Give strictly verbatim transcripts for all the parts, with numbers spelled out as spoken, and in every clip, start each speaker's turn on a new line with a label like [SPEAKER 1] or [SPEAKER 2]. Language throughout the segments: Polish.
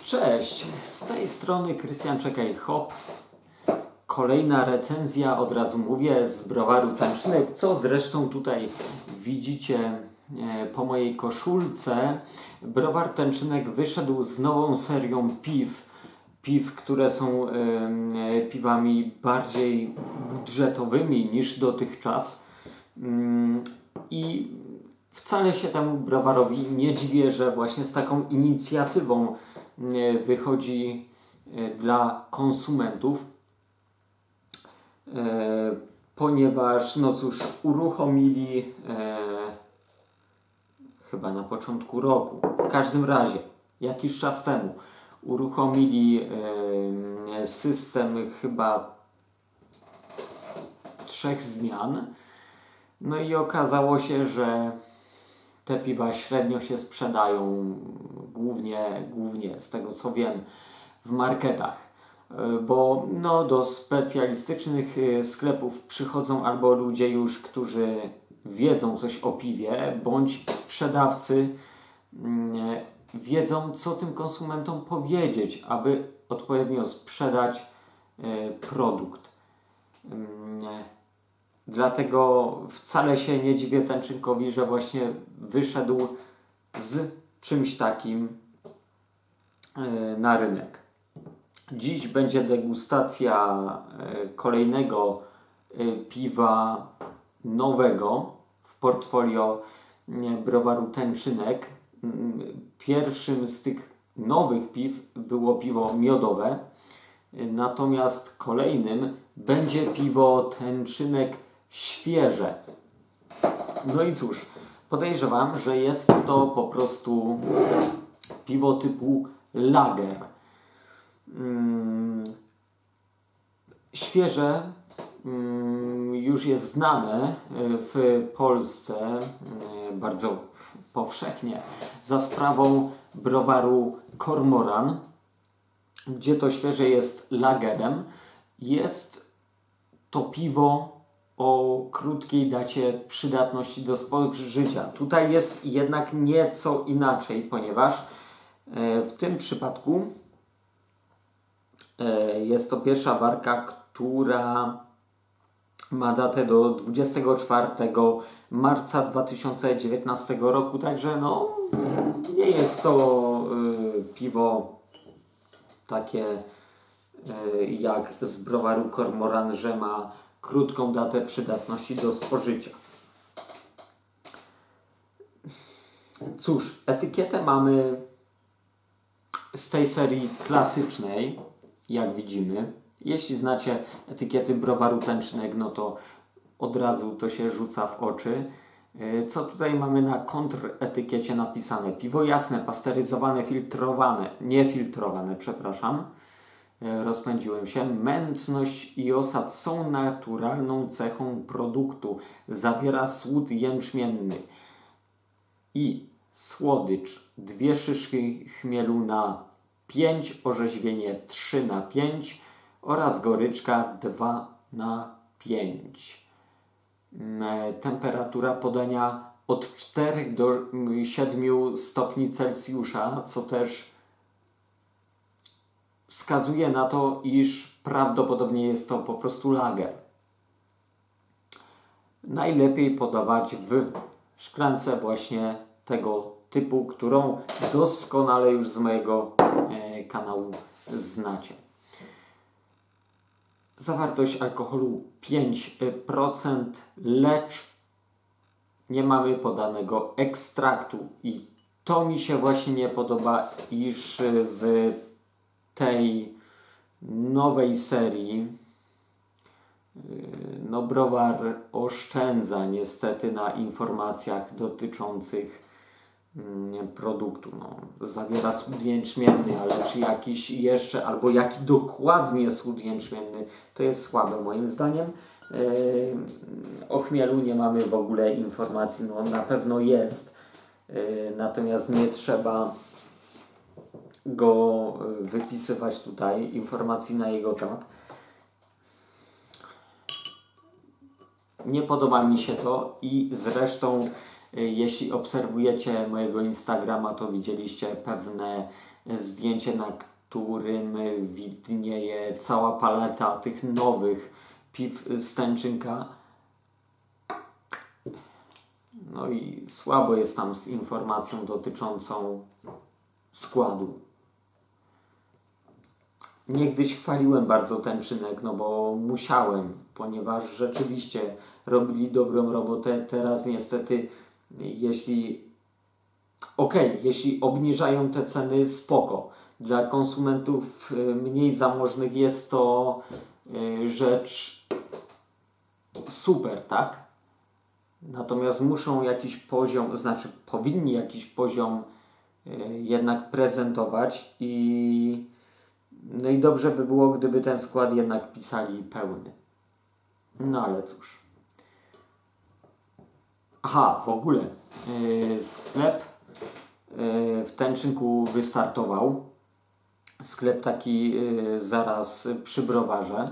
[SPEAKER 1] Cześć, z tej strony Krystian Czekaj Hop. Kolejna recenzja, od razu mówię, z browaru Tęcznyk, co zresztą tutaj widzicie po mojej koszulce. Browar Tęcznyk wyszedł z nową serią piw. Piw, które są y, piwami bardziej budżetowymi niż dotychczas. Y, I wcale się temu browarowi nie dziwię, że właśnie z taką inicjatywą y, wychodzi y, dla konsumentów. Y, ponieważ, no cóż, uruchomili y, chyba na początku roku, w każdym razie, jakiś czas temu, uruchomili y, system chyba trzech zmian. No i okazało się, że te piwa średnio się sprzedają, głównie, głównie z tego co wiem, w marketach. Y, bo no, do specjalistycznych y, sklepów przychodzą albo ludzie już, którzy wiedzą coś o piwie, bądź sprzedawcy y, wiedzą, co tym konsumentom powiedzieć, aby odpowiednio sprzedać y, produkt. Y, dlatego wcale się nie dziwię Tęczynkowi, że właśnie wyszedł z czymś takim y, na rynek. Dziś będzie degustacja y, kolejnego y, piwa nowego w portfolio y, browaru Tęczynek. Pierwszym z tych nowych piw było piwo miodowe, natomiast kolejnym będzie piwo Tęczynek świeże. No i cóż, podejrzewam, że jest to po prostu piwo typu lager. Hmm. Świeże hmm, już jest znane w Polsce bardzo powszechnie za sprawą browaru Kormoran, gdzie to świeże jest lagerem. Jest to piwo o krótkiej dacie przydatności do spożycia. Tutaj jest jednak nieco inaczej, ponieważ w tym przypadku jest to pierwsza warka, która ma datę do dwudziestego czwartego marca dwa tysiące dziewiętnastego roku, także no nie jest to y, piwo takie y, jak z browaru Kormoran, że ma krótką datę przydatności do spożycia. Cóż, etykietę mamy z tej serii klasycznej, jak widzimy. Jeśli znacie etykiety browaru Tęcznyk, no to od razu to się rzuca w oczy. Co tutaj mamy na kontretykiecie napisane? Piwo jasne, pasteryzowane, filtrowane, niefiltrowane, przepraszam. Rozpędziłem się. Mętność i osad są naturalną cechą produktu. Zawiera słód jęczmienny i słodycz. Dwie szyszki chmielu na pięć, orzeźwienie trzy na pięć oraz goryczka dwa na pięć. Temperatura podania od czterech do siedmiu stopni Celsjusza, co też wskazuje na to, iż prawdopodobnie jest to po prostu lager. Najlepiej podawać w szklance właśnie tego typu, którą doskonale już z mojego e, kanału znacie. Zawartość alkoholu pięć procent, lecz nie mamy podanego ekstraktu. I to mi się właśnie nie podoba, iż w tej nowej serii no browar oszczędza niestety na informacjach dotyczących produktu. No, zawiera słód jęczmienny, ale czy jakiś jeszcze, albo jaki dokładnie słód jęczmienny, to jest słabe moim zdaniem. Yy, o chmielu nie mamy w ogóle informacji, no na pewno jest, yy, natomiast nie trzeba go wypisywać tutaj, informacji na jego temat. Nie podoba mi się to i zresztą Jeśli obserwujecie mojego Instagrama, to widzieliście pewne zdjęcie, na którym widnieje cała paleta tych nowych piw z Tenczynka. No i słabo jest tam z informacją dotyczącą składu. Niegdyś chwaliłem bardzo Tenczynek, no bo musiałem, ponieważ rzeczywiście robili dobrą robotę. Teraz niestety, jeśli okej, okay, jeśli obniżają te ceny, spoko. Dla konsumentów mniej zamożnych jest to rzecz super, tak? Natomiast muszą jakiś poziom, znaczy powinni jakiś poziom jednak prezentować i no i dobrze by było, gdyby ten skład jednak pisali pełny. No ale cóż. Aha, w ogóle yy, sklep yy, w Tenczynku wystartował. Sklep taki yy, zaraz przy browarze.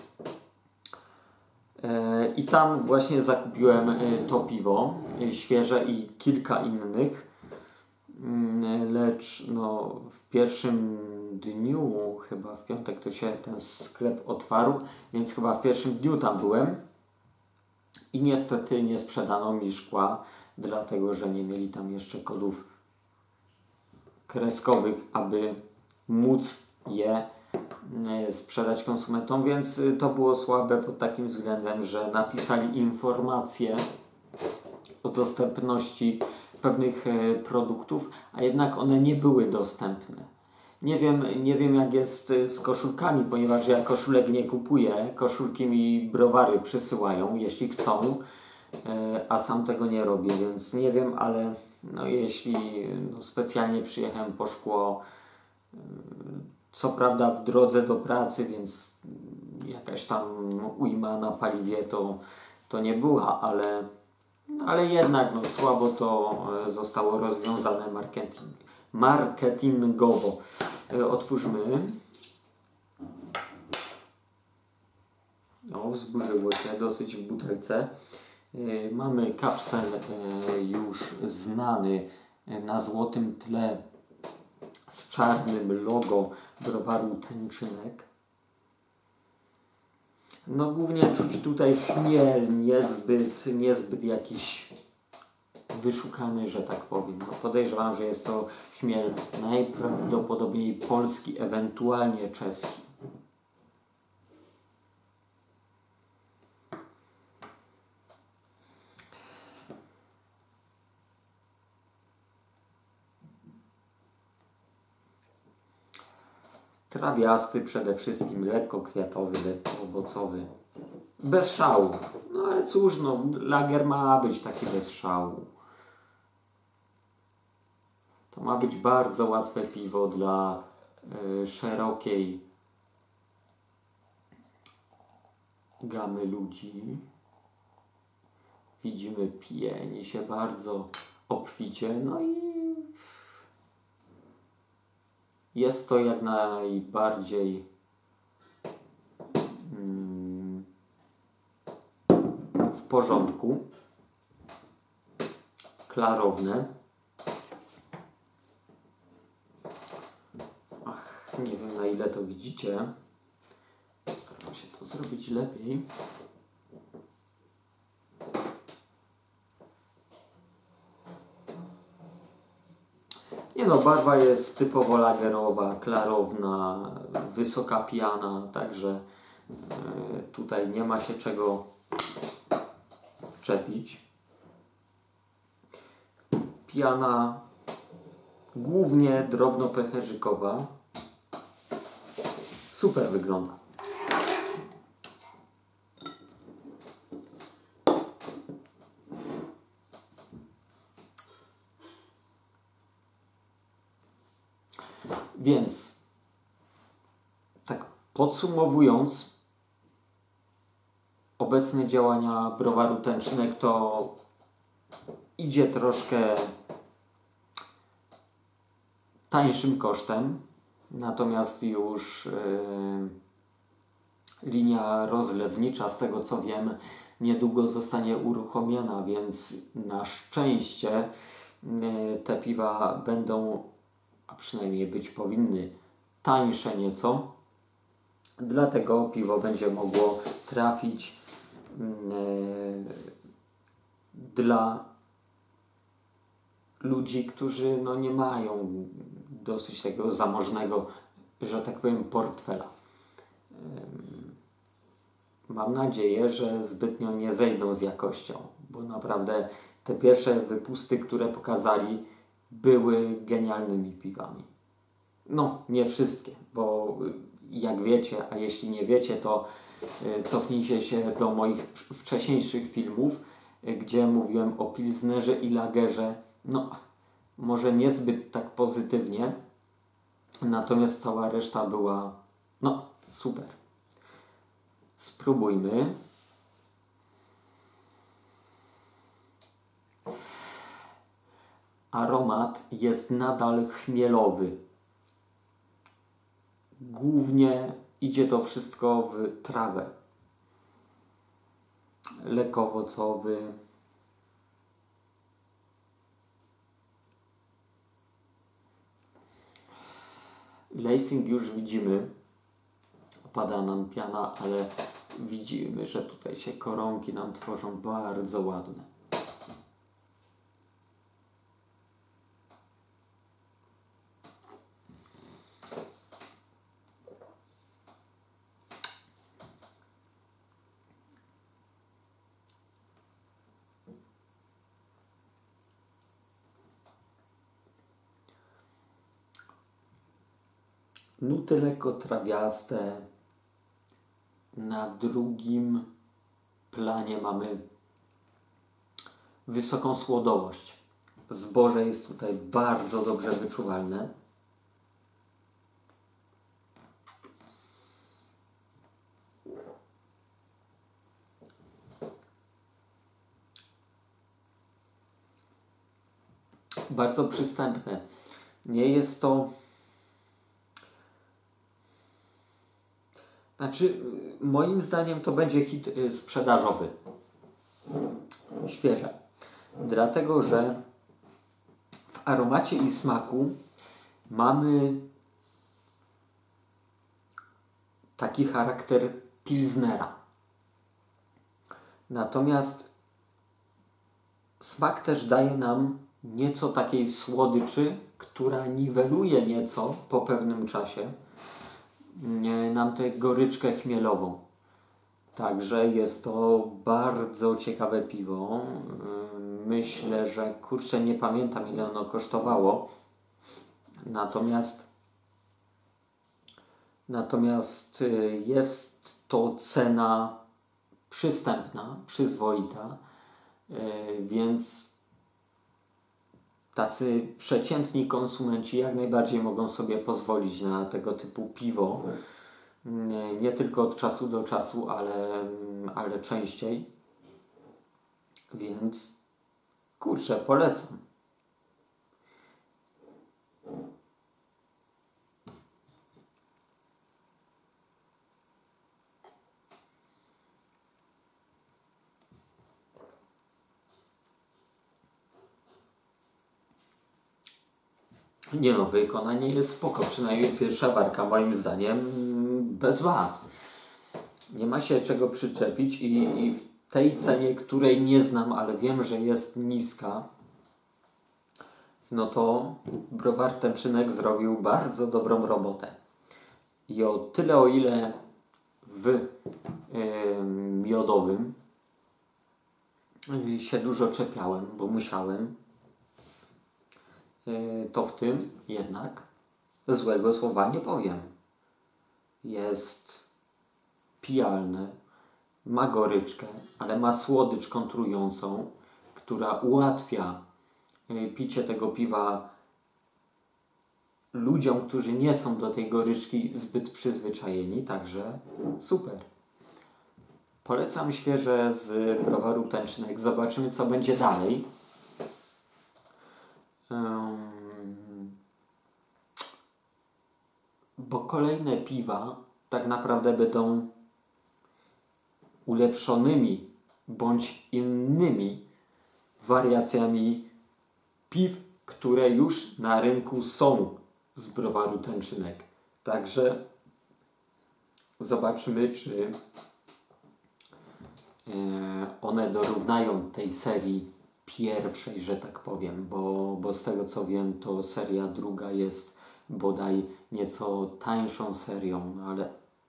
[SPEAKER 1] Yy, I tam właśnie zakupiłem yy, to piwo yy, świeże i kilka innych. Yy, lecz no, w pierwszym dniu, chyba w piątek to się ten sklep otwarł, więc chyba w pierwszym dniu tam byłem. I niestety nie sprzedano mi szkła, dlatego że nie mieli tam jeszcze kodów kreskowych, aby móc je sprzedać konsumentom, więc to było słabe pod takim względem, że napisali informacje o dostępności pewnych produktów, a jednak one nie były dostępne. Nie wiem, nie wiem jak jest z koszulkami, ponieważ ja koszulek nie kupuję. Koszulki mi browary przysyłają, jeśli chcą, a sam tego nie robię, więc nie wiem, ale no jeśli no specjalnie przyjechałem po szkło, co prawda w drodze do pracy, więc jakaś tam ujma na paliwie to, to nie była, ale, ale jednak no, słabo to zostało rozwiązane marketing, marketingowo. Otwórzmy. O, wzburzyło się dosyć w butelce. Yy, mamy kapsel yy, już znany yy, na złotym tle z czarnym logo browaru Tenczynek. No głównie czuć tutaj chmiel, niezbyt, niezbyt jakiś wyszukany, że tak powiem. No podejrzewam, że jest to chmiel najprawdopodobniej polski, ewentualnie czeski. Trawiasty przede wszystkim, lekko kwiatowy, lekko owocowy. Bez szału. No ale cóż, no, lager ma być taki bez szału. To ma być bardzo łatwe piwo dla y, szerokiej gamy ludzi. Widzimy, pieni się bardzo obficie. No i jest to jak najbardziej mm, w porządku. Klarowne. Ach, nie wiem na ile to widzicie. Staram się to zrobić lepiej. Nie no, barwa jest typowo lagerowa, klarowna, wysoka piana, także y, tutaj nie ma się czego czepić. Piana głównie drobno-pęcherzykowa. Super wygląda. Więc tak podsumowując, obecne działania browaru Tenczynek to idzie troszkę tańszym kosztem, natomiast już yy, linia rozlewnicza, z tego co wiem, niedługo zostanie uruchomiona, więc na szczęście te piwa będą, a przynajmniej być powinny, tańsze nieco. Dlatego piwo będzie mogło trafić dla ludzi, którzy no, nie mają dosyć takiego zamożnego, że tak powiem, portfela. Mam nadzieję, że zbytnio nie zejdą z jakością, bo naprawdę te pierwsze wypusty, które pokazali, były genialnymi piwami. No, nie wszystkie, bo jak wiecie, a jeśli nie wiecie, to cofnijcie się do moich wcześniejszych filmów, gdzie mówiłem o pilsnerze i lagerze. No, może niezbyt tak pozytywnie, natomiast cała reszta była, no, super. Spróbujmy. Aromat jest nadal chmielowy. Głównie idzie to wszystko w trawę. Lekko owocowy. Lacing już widzimy. Opada nam piana, ale widzimy, że tutaj się koronki nam tworzą bardzo ładne. Nuty lekko trawiaste. Na drugim planie mamy wysoką słodowość. Zboże jest tutaj bardzo dobrze wyczuwalne. Bardzo przystępne. Nie jest to... Znaczy, moim zdaniem to będzie hit sprzedażowy. Świeże. Dlatego, że w aromacie i smaku mamy taki charakter pilsnera. Natomiast smak też daje nam nieco takiej słodyczy, która niweluje nieco po pewnym czasie nam tę goryczkę chmielową. Także jest to bardzo ciekawe piwo. Myślę, że kurczę, nie pamiętam, ile ono kosztowało. Natomiast natomiast jest to cena przystępna, przyzwoita, więc tacy przeciętni konsumenci jak najbardziej mogą sobie pozwolić na tego typu piwo. Nie, nie tylko od czasu do czasu, ale, ale częściej. Więc kurczę, polecam. Nie no, wykonanie jest spoko, przynajmniej pierwsza warka moim zdaniem bez wad. Nie ma się czego przyczepić i, i w tej cenie, której nie znam, ale wiem, że jest niska, no to browar Tęczynek zrobił bardzo dobrą robotę. I o tyle, o ile w yy, miodowym yy, się dużo czepiałem, bo musiałem, to w tym jednak złego słowa nie powiem. Jest pijalne, ma goryczkę, ale ma słodycz kontrującą, która ułatwia picie tego piwa ludziom, którzy nie są do tej goryczki zbyt przyzwyczajeni, także super. Polecam świeże z browaru Tęcznek. Zobaczymy, co będzie dalej. Um, bo kolejne piwa tak naprawdę będą ulepszonymi bądź innymi wariacjami piw, które już na rynku są z browaru Tęczynek. Także zobaczymy, czy one dorównają tej serii pierwszej, że tak powiem, bo, bo z tego co wiem, to seria druga jest bodaj nieco tańszą serią, ale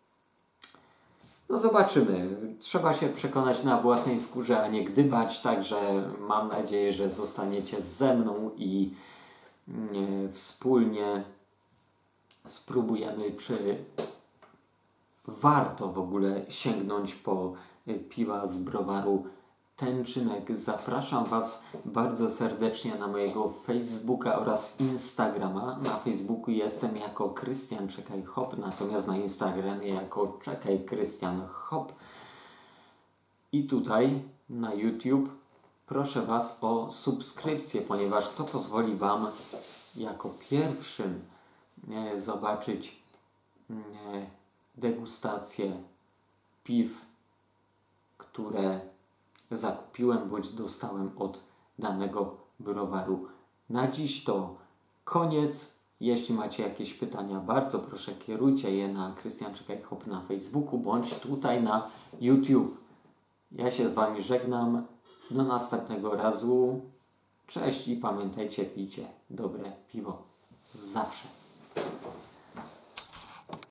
[SPEAKER 1] no zobaczymy. Trzeba się przekonać na własnej skórze, a nie gdybać, także mam nadzieję, że zostaniecie ze mną i e, wspólnie spróbujemy, czy warto w ogóle sięgnąć po piwa z browaru Tęczynek. Zapraszam Was bardzo serdecznie na mojego Facebooka oraz Instagrama. Na Facebooku jestem jako Krystian Czekaj Hop, natomiast na Instagramie jako Czekaj Krystian Hop. I tutaj na YouTube proszę Was o subskrypcję, ponieważ to pozwoli Wam jako pierwszym e, zobaczyć e, degustację piw, które zakupiłem bądź dostałem od danego browaru. Na dziś to koniec. Jeśli macie jakieś pytania, bardzo proszę kierujcie je na Krystian Czekaj Hop na Facebooku bądź tutaj na YouTube. Ja się z Wami żegnam. Do następnego razu. Cześć i pamiętajcie, pijcie dobre piwo. Zawsze.